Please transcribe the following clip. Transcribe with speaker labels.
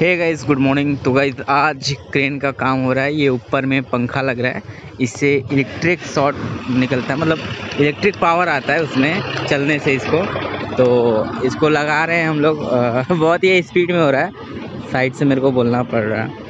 Speaker 1: हे guys, good morning. तो guys आज crane का काम हो रहा है। ये ऊपर में पंखा लग रहा है, इससे इलेक्ट्रिक शॉट निकलता है, मतलब इलेक्ट्रिक पावर आता है उसमें चलने से इसको। तो इसको लगा रहे हैं हम लोग। बहुत ही स्पीड में हो रहा है, साइड से मेरे को बोलना पड़ रहा है।